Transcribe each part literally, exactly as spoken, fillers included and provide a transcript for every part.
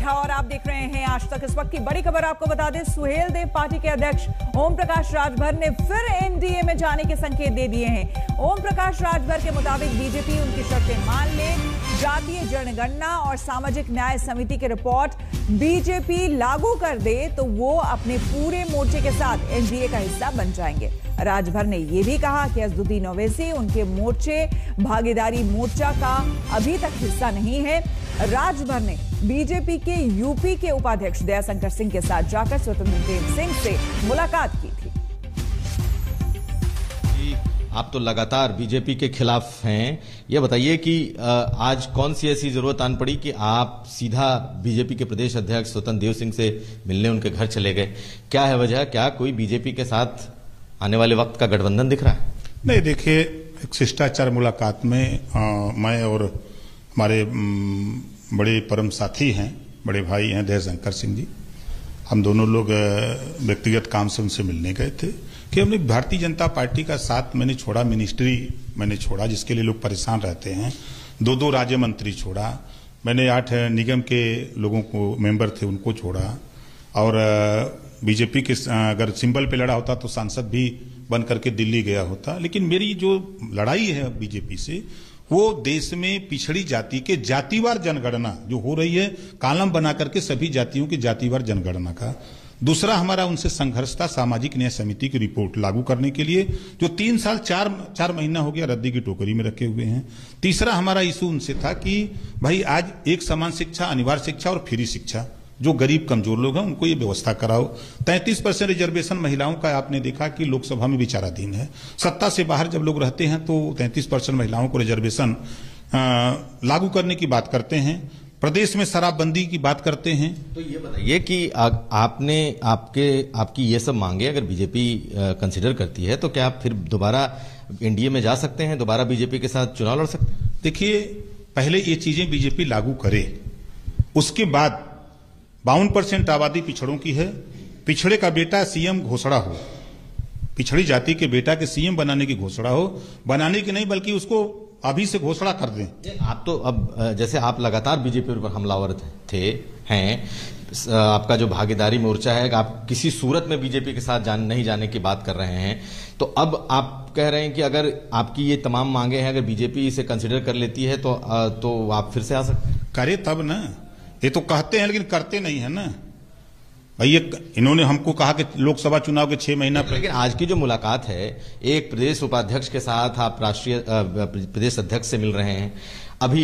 राठा और आप देख रहे हैं आज तक। इस वक्त की बड़ी खबर आपको बता दें, सुहेल देव पार्टी के अध्यक्ष ओम प्रकाश राजभर ने फिर एनडीए में जाने के संकेत दे दिए हैं। ओम प्रकाश राजभर के मुताबिक बीजेपी उनकी शर्तें मान ले, जातीय जनगणना और सामाजिक न्याय समिति की रिपोर्ट बीजेपी लागू कर दे तो वो अपने पूरे मोर्चे के साथ एनडीए का हिस्सा बन जाएंगे। राजभर ने यह भी कहा कि असदुद्दीन ओवैसी उनके मोर्चे भागीदारी मोर्चा का अभी तक हिस्सा नहीं है। राजभर ने बीजेपी के यूपी के उपाध्यक्ष दयाशंकर सिंह के साथ जाकर स्वतंत्र देव सिंह से मुलाकात की थी। आप तो लगातार बीजेपी के खिलाफ हैं, यह बताइए कि आज कौन सी ऐसी जरूरत आन पड़ी कि आप सीधा बीजेपी के प्रदेश अध्यक्ष स्वतंत्र देव सिंह से मिलने उनके घर चले गए? क्या है वजह? क्या कोई बीजेपी के साथ आने वाले वक्त का गठबंधन दिख रहा है? नहीं, देखिए, एक शिष्टाचार मुलाकात में आ, मैं और हमारे बड़े परम साथी हैं, बड़े भाई हैं दयाशंकर सिंह जी, हम दोनों लोग व्यक्तिगत काम से उनसे मिलने गए थे कि हमने भारतीय जनता पार्टी का साथ मैंने छोड़ा, मिनिस्ट्री मैंने छोड़ा जिसके लिए लोग परेशान रहते हैं, दो दो राज्य मंत्री छोड़ा, मैंने आठ निगम के लोगों को मेंबर थे उनको छोड़ा, और बीजेपी के अगर सिंबल पे लड़ा होता तो सांसद भी बन करके दिल्ली गया होता। लेकिन मेरी जो लड़ाई है बीजेपी से, वो देश में पिछड़ी जाति के जातिवार जनगणना जो हो रही है, कॉलम बना करके सभी जातियों की जातिवार जनगणना का। दूसरा हमारा उनसे संघर्ष था सामाजिक न्याय समिति की रिपोर्ट लागू करने के लिए, जो तीन साल चार चार महीना हो गया रद्दी की टोकरी में रखे हुए हैं। तीसरा हमारा इशू उनसे था कि भाई आज एक समान शिक्षा, अनिवार्य शिक्षा और फ्री शिक्षा, जो गरीब कमजोर लोग हैं उनको ये व्यवस्था कराओ। तैंतीस परसेंट रिजर्वेशन महिलाओं का आपने देखा कि लोकसभा में विचाराधीन है। सत्ता से बाहर जब लोग रहते हैं तो तैंतीस परसेंट महिलाओं को रिजर्वेशन लागू करने की बात करते हैं, प्रदेश में शराबबंदी की बात करते हैं। तो ये बताइए कि आ, आपने आपके आपकी ये सब मांगे अगर बीजेपी कंसिडर करती है तो क्या आप फिर दोबारा एनडीए में जा सकते हैं, दोबारा बीजेपी के साथ चुनाव लड़ सकते हैं? देखिए, पहले ये चीजें बीजेपी लागू करे, उसके बाद बावन परसेंट आबादी पिछड़ों की है, पिछड़े का बेटा सीएम घोषणा हो, पिछड़ी जाति के बेटा के सीएम बनाने की घोषणा हो, बनाने की नहीं बल्कि उसको अभी से घोषणा कर दें। आप तो अब जैसे आप लगातार बीजेपी पर हमलावर थे हैं, आपका जो भागीदारी मोर्चा है, आप किसी सूरत में बीजेपी के साथ जान नहीं जाने की बात कर रहे हैं, तो अब आप कह रहे हैं कि अगर आपकी ये तमाम मांगे हैं अगर बीजेपी इसे कंसिडर कर लेती है तो तो आप फिर से आ सकते हैं? करे तब ना, ये तो कहते हैं लेकिन करते नहीं है ना भाई। ये इन्होंने हमको कहा कि लोकसभा चुनाव के छह महीना पहले, लेकिन आज की जो मुलाकात है एक प्रदेश उपाध्यक्ष के साथ, आप राष्ट्रीय प्रदेश अध्यक्ष से मिल रहे हैं। अभी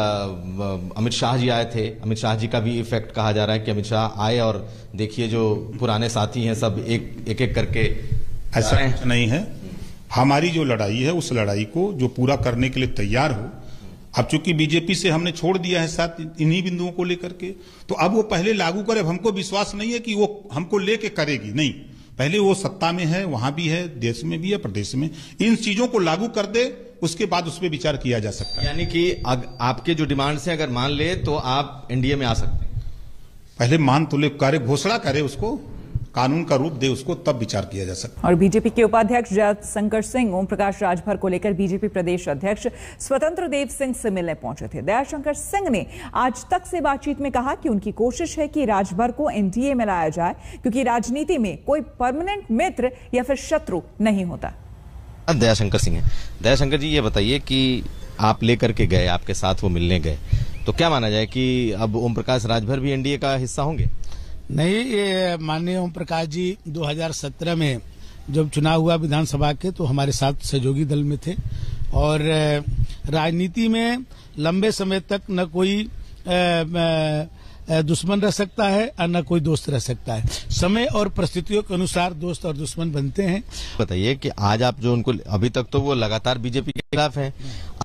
अमित शाह जी आए थे, अमित शाह जी का भी इफेक्ट कहा जा रहा है कि अमित शाह आए और देखिए जो पुराने साथी हैं सब एक एक, एक करके। ऐसा कुछ नहीं है, हमारी जो लड़ाई है उस लड़ाई को जो पूरा करने के लिए तैयार हो। अब चूंकि बीजेपी से हमने छोड़ दिया है साथ इन्हीं बिंदुओं को लेकर के, तो अब वो पहले लागू करे। अब हमको विश्वास नहीं है कि वो हमको लेके करेगी, नहीं, पहले वो सत्ता में है, वहां भी है, देश में भी है, प्रदेश में, इन चीजों को लागू कर दे, उसके बाद उस पर विचार किया जा सकता है। यानी कि आपके जो डिमांड से अगर मान ले तो आप एनडीए में आ सकते हैं? पहले मान तो ले, करे, घोषणा करे, उसको कानून का रूप दे, उसको तब विचार किया जा सकता है। और बीजेपी के उपाध्यक्ष दयाशंकर सिंह ओम प्रकाश राजभर को लेकर बीजेपी प्रदेश अध्यक्ष स्वतंत्र देव सिंह से मिलने पहुंचे थे। दयाशंकर सिंह ने आज तक से बातचीत में कहा कि उनकी कोशिश है कि राजभर को एनडीए में लाया जाए, क्योंकि राजनीति में कोई परमानेंट मित्र या फिर शत्रु नहीं होता। दयाशंकर सिंह है। दयाशंकर जी, ये बताइए कि आप लेकर के गए, आपके साथ वो मिलने गए, तो क्या माना जाए कि अब ओम प्रकाश राजभर भी एनडीए का हिस्सा होंगे? नहीं, ये माननीय ओम प्रकाश जी दो हज़ार सत्रह में जब चुनाव हुआ विधानसभा के तो हमारे साथ सहयोगी दल में थे, और राजनीति में लंबे समय तक न कोई दुश्मन रह सकता है और न कोई दोस्त रह सकता है। समय और परिस्थितियों के अनुसार दोस्त और दुश्मन बनते हैं। बताइए कि आज आप जो उनको, अभी तक तो वो लगातार बीजेपी के खिलाफ हैं,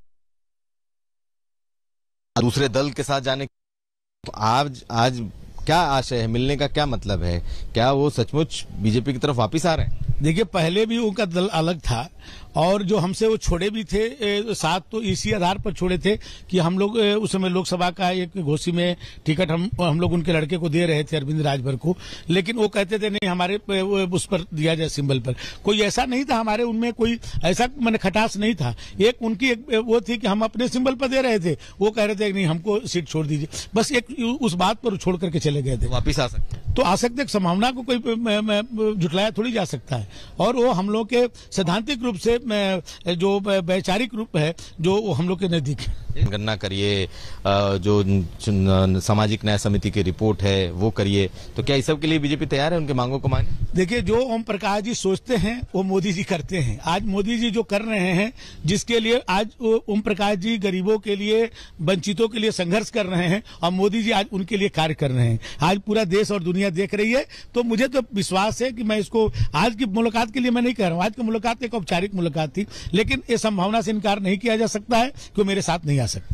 दूसरे दल के साथ जाने, तो आज आज क्या आशय है, मिलने का क्या मतलब है? क्या वो सचमुच बीजेपी की तरफ वापिस आ रहे हैं? देखिए, पहले भी उनका दल अलग था और जो हमसे वो छोड़े भी थे साथ, तो इसी आधार पर छोड़े थे कि हम लोग उस समय लोकसभा का एक घोषी में टिकट हम हम लोग उनके लड़के को दे रहे थे, अरविंद राजभर को, लेकिन वो कहते थे नहीं हमारे उस पर दिया जाए, सिंबल पर। कोई ऐसा नहीं था हमारे उनमें, कोई ऐसा मैंने खटास नहीं था। एक उनकी एक वो थी कि हम अपने सिंबल पर दे रहे थे, वो कह रहे थे नहीं हमको सीट छोड़ दीजिए, बस एक उस बात पर छोड़ करके चले गए थे। वापिस आ सकते तो आ सकते, संभावना को कोई जुटलाया थोड़ी जा सकता है। और वो हम लोग के सैद्धांतिक रूप से जो वैचारिक रूप है जो हम लोग के नजदीक है। गणना करिए, जो सामाजिक न्याय समिति की रिपोर्ट है वो करिए, तो क्या इस सब के लिए बीजेपी तैयार है उनके मांगों को माने? देखिए, जो ओम प्रकाश जी सोचते हैं वो मोदी जी करते हैं। आज मोदी जी जो कर रहे हैं, जिसके लिए आज ओम प्रकाश जी गरीबों के लिए, वंचितों के लिए संघर्ष कर रहे हैं और मोदी जी आज उनके लिए कार्य कर रहे हैं। आज पूरा देश और दुनिया देख रही है, तो मुझे तो विश्वास है कि मैं इसको आज की मुलाकात के लिए मैं नहीं कह रहा हूँ, आज की मुलाकात एक औपचारिक मुलाकात थी, लेकिन ये संभावना से इनकार नहीं किया जा सकता है कि वो मेरे साथ नहीं आ सकते।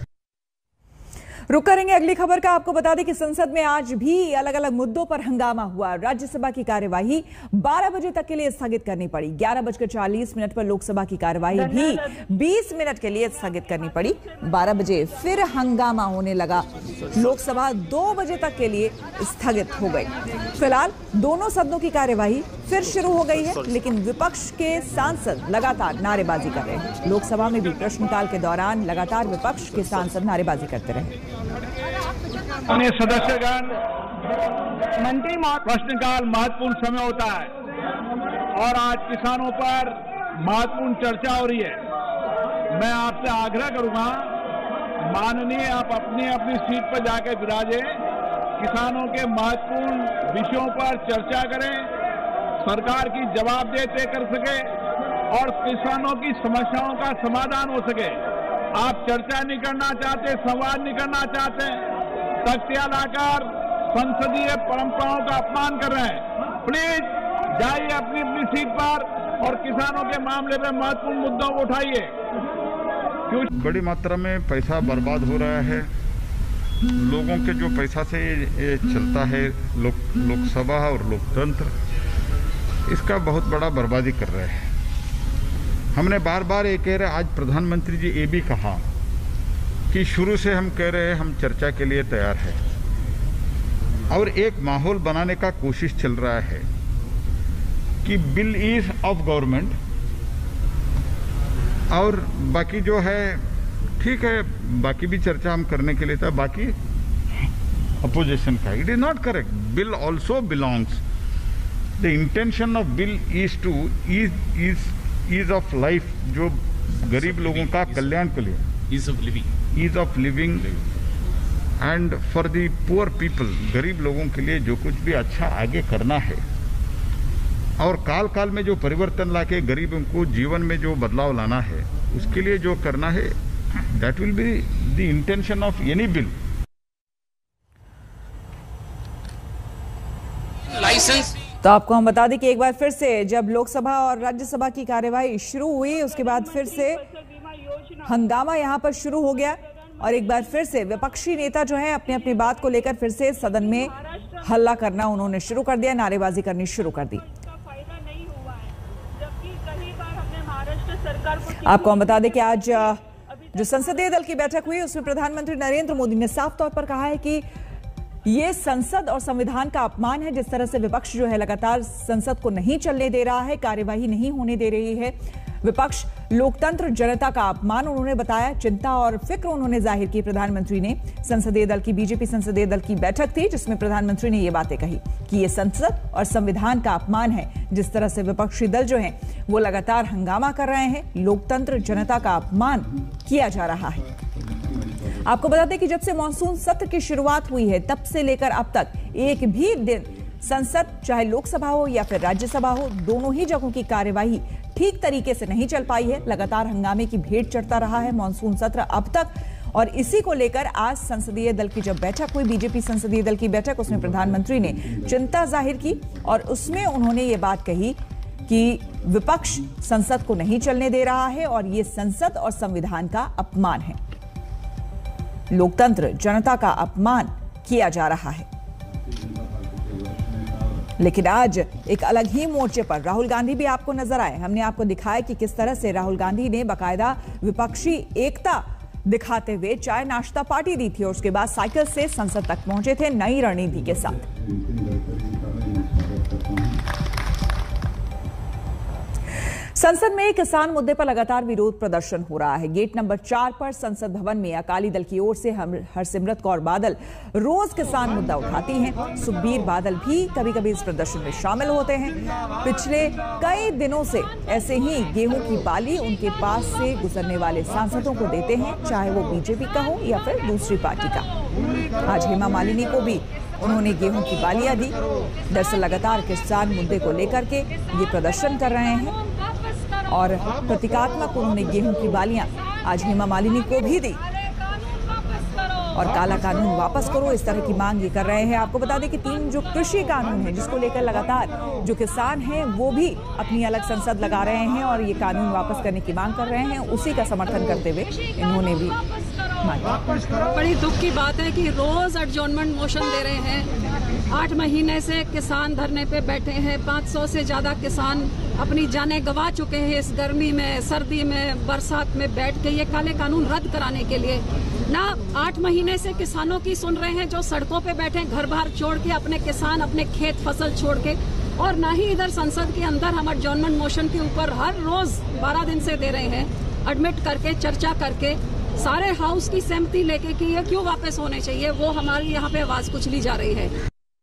रुक करेंगे अगली खबर का। आपको बता दें कि संसद में आज भी अलग अलग मुद्दों पर हंगामा हुआ। राज्यसभा की कार्यवाही बारह बजे तक के लिए स्थगित करनी पड़ी। ग्यारह बजकर चालीस मिनट पर लोकसभा की कार्यवाही भी बीस मिनट के लिए स्थगित करनी पड़ी। बारह बजे फिर हंगामा होने लगा। लोकसभा दो बजे तक के लिए स्थगित हो गई। फिलहाल दोनों सदनों की कार्यवाही फिर शुरू हो गई है, लेकिन विपक्ष के सांसद लगातार नारेबाजी कर रहे हैं। लोकसभा में भी प्रश्नकाल के दौरान लगातार विपक्ष के सांसद नारेबाजी करते रहे। अन्य सदस्यगण, मंत्री प्रश्नकाल महत्वपूर्ण समय होता है और आज किसानों पर महत्वपूर्ण चर्चा हो रही है। मैं आपसे आग्रह करूंगा, माननीय आप अपनी अपनी सीट पर जाकर विराजे, किसानों के महत्वपूर्ण विषयों पर चर्चा करें, सरकार की जवाबदेही तय कर सके और किसानों की समस्याओं का समाधान हो सके। आप चर्चा नहीं करना चाहते, संवाद नहीं करना चाहते, तख्तियां लाकर संसदीय परंपराओं का अपमान कर रहे हैं। प्लीज जाइए अपनी अपनी सीट पर और किसानों के मामले में महत्वपूर्ण मुद्दों को उठाइए। क्यों बड़ी मात्रा में पैसा बर्बाद हो रहा है, लोगों के जो पैसा से ये चलता है लोक लोकसभा और लोकतंत्र, इसका बहुत बड़ा बर्बादी कर रहे हैं। हमने बार बार ये कह रहे, आज प्रधानमंत्री जी ये भी कहा कि शुरू से हम कह रहे हैं हम चर्चा के लिए तैयार है और एक माहौल बनाने का कोशिश चल रहा है कि बिल इज ऑफ गवर्नमेंट और बाकी जो है ठीक है, बाकी भी चर्चा हम करने के लिए था, बाकी अपोजिशन का। It is not correct. Bill also belongs, the intention of bill is to is is ease of life, जो गरीब लोगों का कल्याण के लिए, ease of living ease of living and for the poor people, गरीब लोगों के लिए जो कुछ भी अच्छा आगे करना है और काल काल में जो परिवर्तन लाके गरीबों को जीवन में जो बदलाव लाना है, उसके लिए जो करना है, that will be the intention of any bill. License तो आपको हम बता दें कि एक बार फिर से जब लोकसभा और राज्यसभा की कार्यवाही शुरू हुई, उसके बाद फिर से हंगामा यहां पर शुरू हो गया और एक बार फिर से विपक्षी नेता जो है अपनी अपनी बात को लेकर फिर से सदन में हल्ला करना उन्होंने शुरू कर दिया, नारेबाजी करनी शुरू कर दी। आपको हम बता दें कि आज जो संसदीय दल की बैठक हुई उसमें प्रधानमंत्री नरेंद्र मोदी ने साफ तौर पर कहा है कि ये संसद और संविधान का अपमान है। जिस तरह से विपक्ष जो है लगातार संसद को नहीं चलने दे रहा है, कार्यवाही नहीं होने दे रही है, विपक्ष लोकतंत्र जनता का अपमान उन्होंने बताया। चिंता और फिक्र उन्होंने जाहिर की प्रधानमंत्री ने। संसदीय दल की बीजेपी संसदीय दल की बैठक थी जिसमें प्रधानमंत्री ने ये बातें कही कि ये संसद और संविधान का अपमान है। जिस तरह से विपक्षी दल जो हैं वो लगातार हंगामा कर रहे हैं, लोकतंत्र जनता का अपमान किया जा रहा है। आपको बता दें कि जब से मानसून सत्र की शुरुआत हुई है तब से लेकर अब तक एक भी दिन संसद, चाहे लोकसभा हो या फिर राज्यसभा हो, दोनों ही जगहों की कार्यवाही ठीक तरीके से नहीं चल पाई है। लगातार हंगामे की भेंट चढ़ता रहा है मानसून सत्र अब तक और इसी को लेकर आज संसदीय दल की जब बैठक हुई, बीजेपी संसदीय दल की बैठक, उसमें प्रधानमंत्री ने चिंता जाहिर की और उसमें उन्होंने ये बात कही कि विपक्ष संसद को नहीं चलने दे रहा है और ये संसद और संविधान का अपमान है, लोकतंत्र जनता का अपमान किया जा रहा है। लेकिन आज एक अलग ही मोर्चे पर राहुल गांधी भी आपको नजर आए। हमने आपको दिखाया कि किस तरह से राहुल गांधी ने बाकायदा विपक्षी एकता दिखाते हुए चाय नाश्ता पार्टी दी थी और उसके बाद साइकिल से संसद तक पहुंचे थे नई रणनीति के साथ। संसद में किसान मुद्दे पर लगातार विरोध प्रदर्शन हो रहा है। गेट नंबर चार पर संसद भवन में अकाली दल की ओर से हरसिमरत कौर बादल रोज किसान मुद्दा उठाती हैं। सुखबीर बादल भी कभी कभी इस प्रदर्शन में शामिल होते हैं। पिछले कई दिनों से ऐसे ही गेहूं की बाली उनके पास से गुजरने वाले सांसदों को देते हैं, चाहे वो बीजेपी का हो या फिर दूसरी पार्टी का। आज हेमा मालिनी को भी उन्होंने गेहूं की बालियां दी। दरअसल लगातार किसान मुद्दे को लेकर के ये प्रदर्शन कर रहे हैं और प्रतीकात्मक उन्होंने गेहूं की बालियां आज हेमा मालिनी को भी दी और काला कानून वापस करो, इस तरह की मांग ये कर रहे हैं। आपको बता दें कि तीन जो कृषि कानून है जिसको लेकर लगातार जो किसान हैं वो भी अपनी अलग संसद लगा रहे हैं और ये कानून वापस करने की मांग कर रहे हैं। उसी का समर्थन करते हुए इन्होंने भी बड़ी दुख की बात है कि रोज एडजॉर्नमेंट मोशन दे रहे हैं। आठ महीने से किसान धरने पे बैठे हैं। पाँच सौ से ज्यादा किसान अपनी जानें गंवा चुके हैं इस गर्मी में, सर्दी में, बरसात में बैठ के ये काले कानून रद्द कराने के लिए। ना आठ महीने से किसानों की सुन रहे हैं जो सड़कों पे बैठे घर बार छोड़ के, अपने किसान अपने खेत फसल छोड़ के, और ना ही इधर संसद के अंदर हम एडजॉर्नमेंट मोशन के ऊपर हर रोज बारह दिन से दे रहे हैं, एडमिट करके चर्चा करके सारे हाउस की सहमति लेके कि ये क्यों वापस होने चाहिए, वो हमारी यहाँ पे आवाज कुचली जा रही है।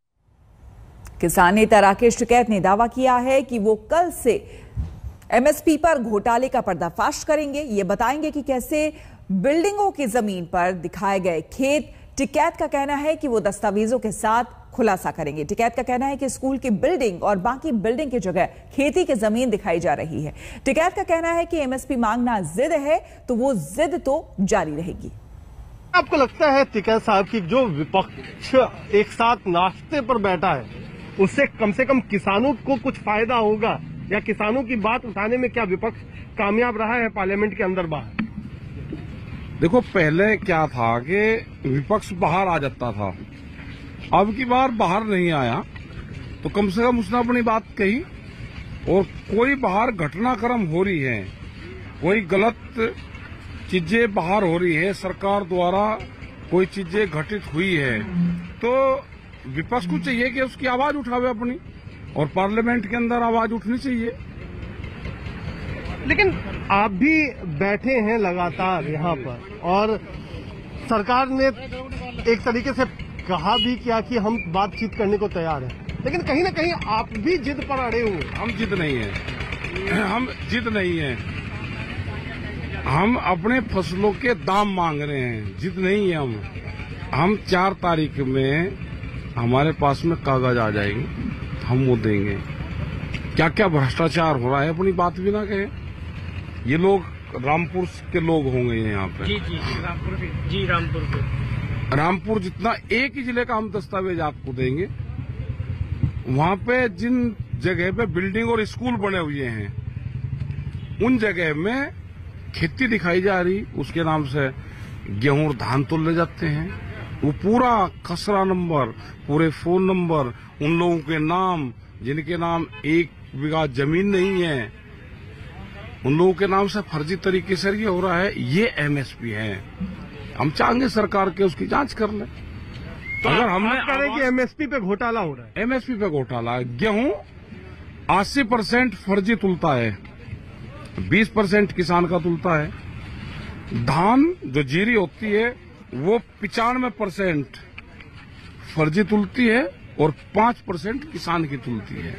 किसान नेता राकेश टिकैत ने दावा किया है कि वो कल से एमएसपी पर घोटाले का पर्दाफाश करेंगे। ये बताएंगे कि कैसे बिल्डिंगों की जमीन पर दिखाए गए खेत, टिकैत का कहना है कि वो दस्तावेजों के साथ खुलासा करेंगे। टिकैत का कहना है कि स्कूल की बिल्डिंग और बाकी बिल्डिंग की जगह खेती की जमीन दिखाई जा रही है। टिकैत का कहना है कि एमएसपी मांगना जिद है तो वो जिद तो जारी रहेगी। आपको लगता है टिकैत साहब की जो विपक्ष एक साथ नाश्ते पर बैठा है उससे कम से कम किसानों को कुछ फायदा होगा, या किसानों की बात उठाने में क्या विपक्ष कामयाब रहा है पार्लियामेंट के अंदर बाहर? देखो, पहले क्या था कि विपक्ष बाहर आ जाता था, अब की बार बाहर नहीं आया तो कम से कम उसने अपनी बात कही। और कोई बाहर घटनाक्रम हो रही है, कोई गलत चीजें बाहर हो रही है, सरकार द्वारा कोई चीजें घटित हुई है, तो विपक्ष को चाहिए कि उसकी आवाज उठावे अपनी, और पार्लियामेंट के अंदर आवाज उठनी चाहिए। लेकिन आप भी बैठे हैं लगातार यहाँ पर और सरकार ने एक तरीके से कहा भी किया कि हम बातचीत करने को तैयार हैं, लेकिन कहीं ना कहीं आप भी जिद पर अड़े हुए। हम जिद नहीं है, हम जिद नहीं है, हम अपने फसलों के दाम मांग रहे हैं, जिद नहीं है। हम हम चार तारीख में हमारे पास में कागज आ जाएंगे, हम वो देंगे। क्या क्या भ्रष्टाचार हो रहा है अपनी बात भी ना कहे। ये लोग रामपुर के लोग होंगे यहाँ पे। जी जी रामपुर के, जी रामपुर के रामपुर जितना एक ही जिले का हम दस्तावेज आपको देंगे। वहाँ पे जिन जगह पे बिल्डिंग और स्कूल बने हुए हैं उन जगह में खेती दिखाई जा रही, उसके नाम से गेहूं और धान तोल ले जाते हैं। वो पूरा खसरा नंबर, पूरे फोन नंबर, उन लोगों के नाम जिनके नाम एक बीघा जमीन नहीं है, उन लोगों के नाम से फर्जी तरीके से ये हो रहा है। ये एमएसपी है। हम चाहेंगे सरकार के उसकी जांच कर ले। तो अगर हमने करें कि एमएसपी पे घोटाला हो रहा है, एमएसपी पे घोटाला, गेहूं अस्सी परसेंट फर्जी तुलता है, बीस परसेंट किसान का तुलता है। धान जो जीरी होती है वो पिचानवे परसेंट फर्जी तुलती है और पांच परसेंट किसान की तुलती है।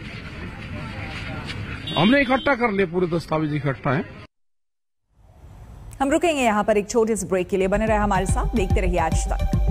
हमने इकट्ठा कर लिया, पूरे दस्तावेज इकट्ठा है। हम रुकेंगे यहां पर एक छोटे से ब्रेक के लिए। बने रहे हमारे साथ, देखते रहिए आज तक।